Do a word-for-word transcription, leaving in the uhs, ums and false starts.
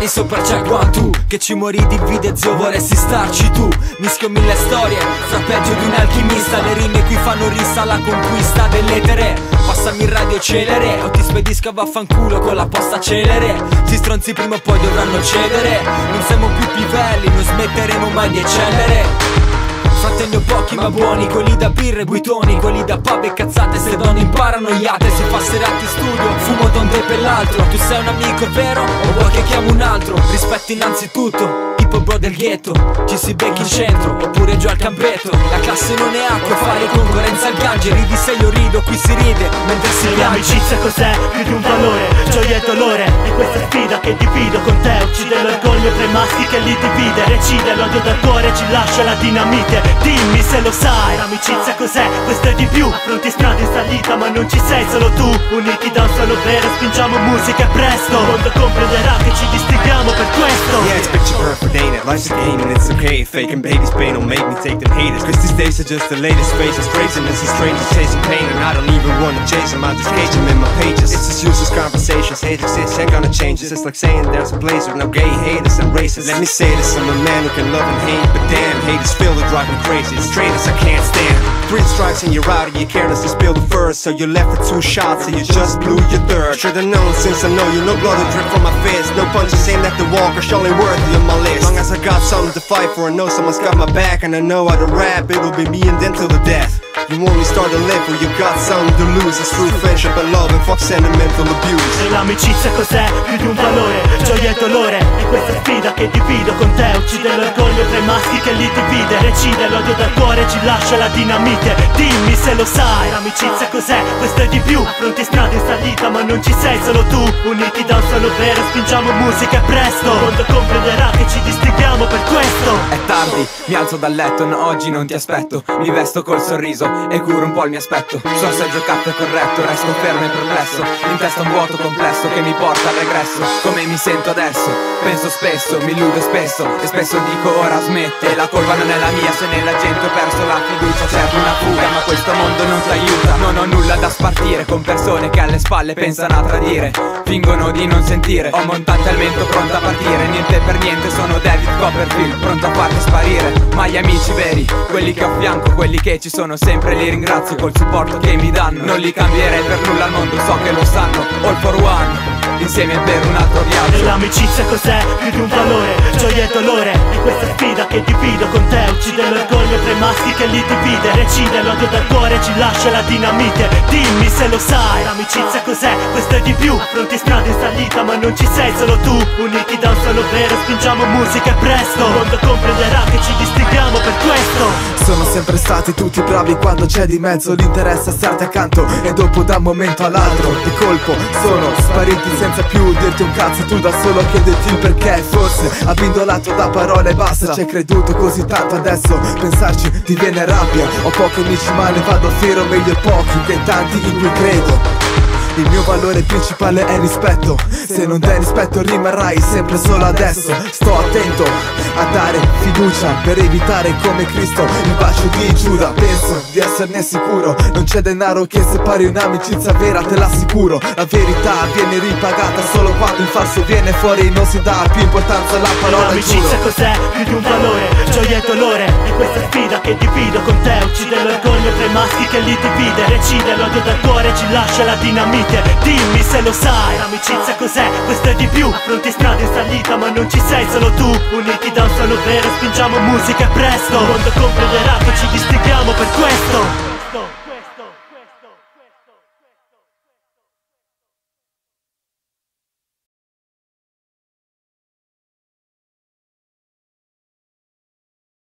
mani sopra c'è quanto che ci morì divide zio, vorresti starci tu. Mischio mille storie, fra peggio di un alchimista. Le rime qui fanno rissa alla conquista dell'etere. Passami il radio celere o ti spedisco a vaffanculo con la posta celere. Si stronzi prima o poi dovranno cedere. Non siamo più pivelli, non smetteremo mai di eccellere. Fratelli pochi ma buoni, quelli da birre e buitoni, quelli da pub e cazzate. Se donne imparano iate, si fa serate studio, fumo da un te per l'altro. Tu sei un amico vero o vuoi che chiamo un altro? Rispetto innanzitutto, tipo bro del ghetto, ci si becchi in centro oppure giù al campetto. La classe non è acqua, fare concorrenza al gange. Ridi se io rido, qui si ride mentre si piange. L'amicizia cos'è? Più di un valore, gioia e dolore. E questa sfida che divido con te uccide l'orgoglio tra i maschi che li divide. Recide l'odio dal cuore, ci lascia la dinamite. Dimmi se lo sai, l'amicizia cos'è? Questo è di più. Affronti strade in salita ma non ci sei solo tu. Uniti da un solo vero, spingiamo musica e presto. Il mondo comprenderà che ci distinguiamo per questo. Yeah, it's picture perfect, ain't it? Life's a game and it's okay. Faking baby's pain don't make me take them haters. Cause these days are just the latest faces. Craziness and strangers chasing pain. And I don't even wanna chase them, I just cage them in my pages. It's just useless conversations, hate exists, ain't gonna change this. It's like saying there's a place with no gay haters and racists. Let me say this, I'm a man who can love and hate. But damn, haters feel to drive me crazy. It's traitors I can't stand. Three strikes and you're out and you're careless to spill the first. So you're left with two shots and you just blew your third. Should've known since I know you, no blood will drip from my fist. No punches aimed at the wall, cause surely worthy of my list. Long as I got something to fight for, I know someone's got my back. And I know how to rap, it'll be me and them till the death. You only start to live when you got something to lose. It's true friendship and love and fuck sentimental abuse. E l'amicizia cos'è? Più di un valore, gioia e dolore. E questa sfida che divido con te uccide l'orgoglio tra i maschi che li divide. Recide l'odio dal cuore, ci lascia la dinamite. Dimmi se lo sai, l'amicizia cos'è? Questo è di più. Affronti strade in salita ma non ci sei solo tu. Uniti da un solo vero, spingiamo musica e presto. Il mondo comprenderà che ci distinguiamo per questo. È tardi, mi alzo dal letto, no, oggi non ti aspetto. Mi vesto col sorriso e curo un po' il mio aspetto. Sul seggio caffè corretto, resto fermo e perplesso. In testa un vuoto complesso che mi porta al regresso. Come mi sento adesso? Penso spesso, mi illudo spesso. E spesso dico ora smette. La colpa non è la mia se nella gente ho perso la fiducia. Cerco una fuga ma questo mondo non ti aiuta. Non ho nulla da spartire con persone che alle spalle pensano a tradire. Fingono di non sentire. Ho montato al mento pronto a partire. Niente per niente sono David Copperfield, pronto a farti sparire. Ma gli amici veri, quelli che ho a fianco, quelli che ci sono sempre, li ringrazio col supporto che mi danno. Non li cambierei per nulla al mondo, so che lo sanno. All for one, insieme per un altro viaggio. E l'amicizia cos'è? Più di un valore, gioia e dolore. E questa sfida che divido con te uccide l'orgoglio tra i maschi che li divide. Recide l'odio dal cuore, ci lascia la dinamite. Dimmi se lo sai, l'amicizia cos'è? Questo è di più. Affronti strade in salita ma non ci sei solo tu. Uniti da un solo vero, spingiamo musica e presto. Il mondo comprenderà che ci distinguiamo per questo. Sono sempre stati tutti bravi quando c'è di mezzo l'interesse a starti accanto. E dopo da un momento all'altro di colpo sono spariti senza più dirti un cazzo. Tu da solo chiediti il perché. Forse abbindolato da parole e basta. Ci hai creduto così tanto, adesso pensarci ti viene rabbia. Ho pochi amici ma ne vado fiero, meglio pochi che tanti in cui credo. Il mio valore principale è rispetto. Se non dai rispetto rimarrai sempre solo adesso. Sto attento a dare fiducia per evitare come Cristo il bacio di Giuda. Penso di esserne sicuro, non c'è denaro che separi un'amicizia vera, te l'assicuro. La verità viene ripagata solo quando il falso viene fuori. Non si dà più importanza alla parola giuro. L'amicizia cos'è? Più di un valore, gioia e dolore. E questa sfida che divido con te uccide l'orgoglio tra i maschi che li divide. Recide l'odio dal cuore, ci lascia la dinamite. Dimmi se lo sai, l'amicizia cos'è? Questo è di più. Affronti strade in salita ma non ci sei solo tu. Uniti da un solo vero, spingiamo musica e presto. Il mondo comprenderà che ci distinguiamo per questo.